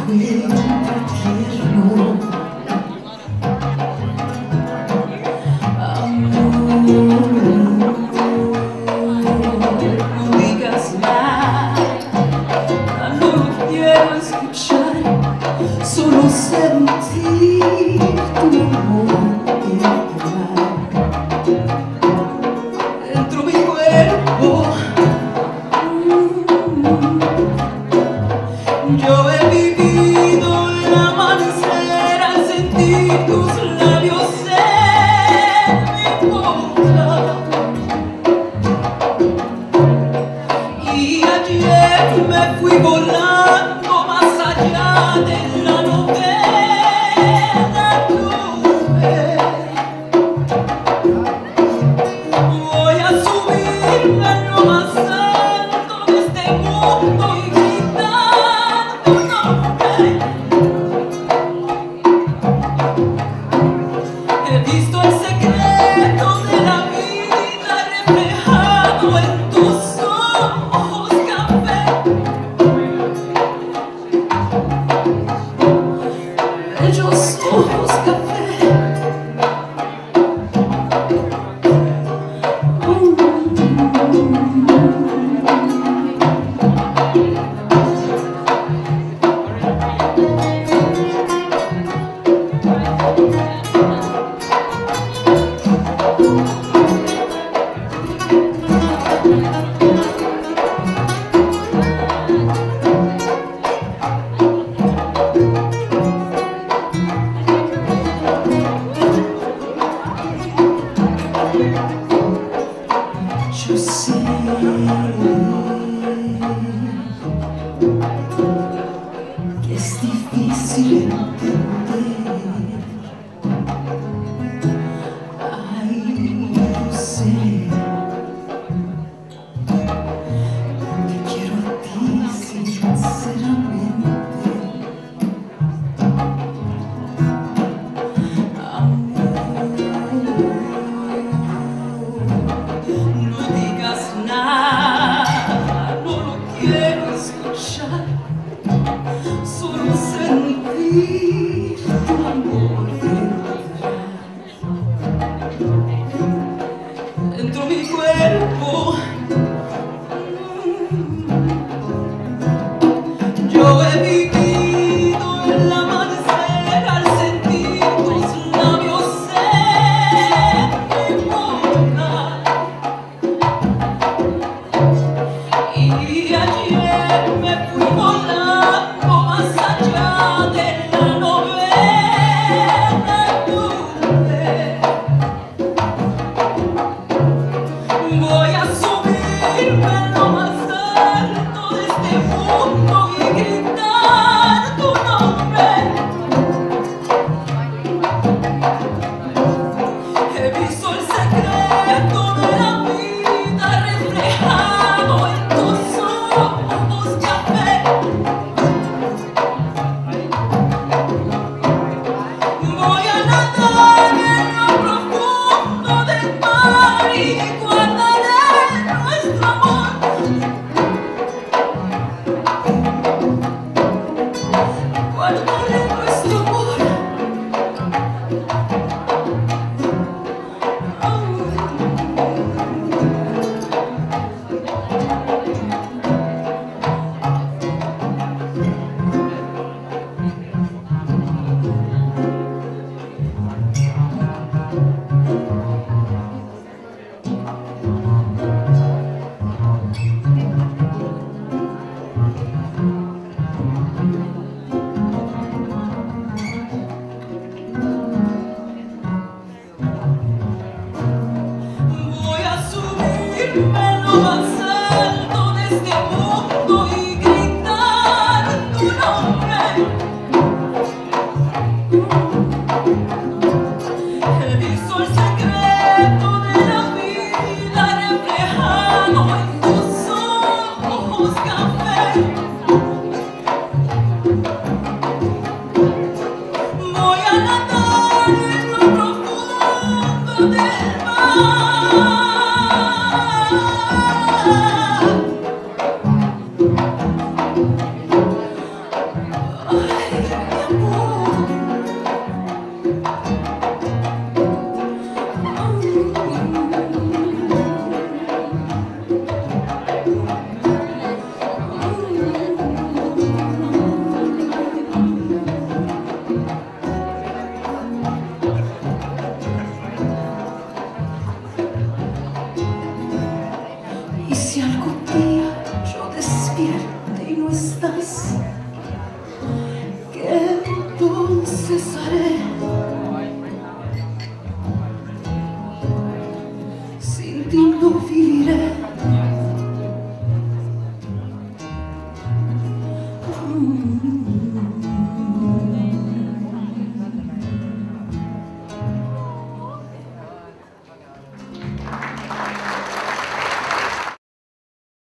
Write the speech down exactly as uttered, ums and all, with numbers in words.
encuentre tierno. Amor, no digas nada, no lo quiero escuchar, solo sentir tu amor entrar dentro mi cuerpo. Yo he vivido el amanecer al sentir tus labios en mi boca, y ayer me fui volando más allá de la novena nube. Voy a subirme a lo más alto de este mundo y gritar tu nombre. He visto el secreto de la vida reflejado en tus ojos café, bellos ojos café. Yo sé que es difícil entender. Ay, yo sé que quiero a ti sinceramente. Amor, no digas nada, no lo quiero escuchar, solo sentir tu amor entrar dentro mi cuerpo. Yo he vivido el amanecer al sentir tus labios en mi boca, y ayer me fui volando más allá de la novena nube. Voy a subirme a lo más alto de este mundo y gritar tu nombre. He visto el secreto de la vida reflejado en tus ojos café. Voy a nadar en lo profundo del mar y guardaré nuestro amor. Guardaré nuestro amor. Voy a subirme a lo más alto de este mundo y gritar tu nombre. He visto el secreto de la vida reflejado en tus ojos café. Voy a nadar en lo profundo del mar. Y si algún día yo despierte y no estás, ¿qué entonces haré? Sin ti no viviré.